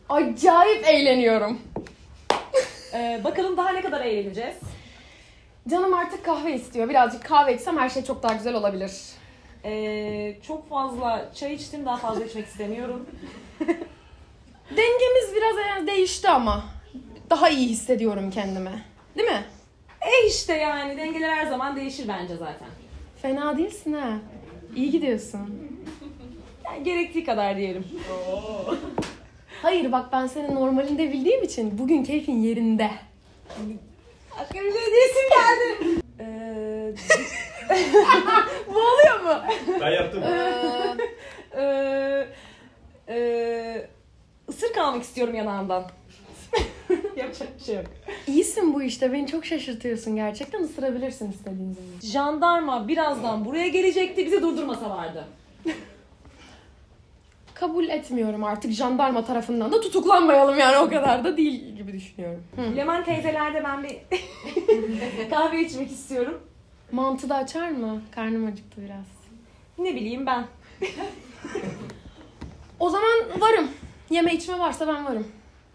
Acayip eğleniyorum. Bakalım daha ne kadar eğleneceğiz? Canım artık kahve istiyor. Birazcık kahve içsem her şey çok daha güzel olabilir. Çok fazla çay içtim, daha fazla içmek istemiyorum. Dengemiz biraz değişti ama. Daha iyi hissediyorum kendimi. Değil mi? İşte yani dengeler her zaman değişir bence zaten. Fena değilsin ha. İyi gidiyorsun. Yani gerektiği kadar diyelim. Hayır bak ben senin normalinde bildiğim için bugün keyfin yerinde. Başka bir şey diyesim geldi. Bu oluyor mu? Ben yaptım. Isırık almak istiyorum yanağından. Yapacak bir şey yok. İyisin bu işte. Beni çok şaşırtıyorsun gerçekten. Isırabilirsin istediğin zaman. Jandarma birazdan buraya gelecekti, bizi durdurmasa vardı. Kabul etmiyorum artık jandarma tarafından da tutuklanmayalım yani o kadar da değil gibi düşünüyorum. Leman teyzelerde ben bir kahve içmek istiyorum. Mantı da açar mı? Karnım acıktı biraz. Ne bileyim ben. O zaman varım. Yeme içme varsa ben varım.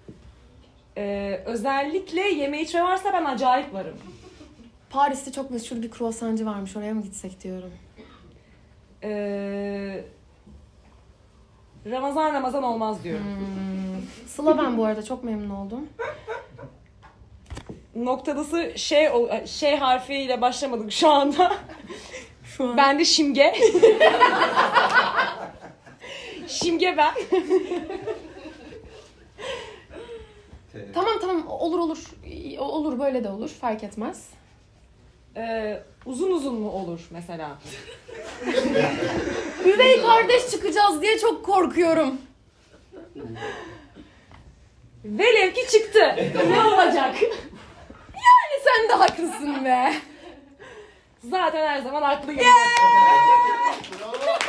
Özellikle yeme içme varsa ben acayip varım. Paris'te çok meşhur bir kruvasancı varmış. Oraya mı gitsek diyorum. Ramazan olmaz diyorum. Sıla ben bu arada çok memnun oldum. Noktadası şey harfiyle başlamadık şu anda. Şu an. Ben de Şimge. Şimge ben. Tamam olur. Olur böyle de olur fark etmez. Uzun mu olur mesela? Üvey kardeş çıkacağız diye çok korkuyorum. Velev ki çıktı. Ne olacak? Yani sen de haklısın be. Zaten her zaman haklıyım. Bravo.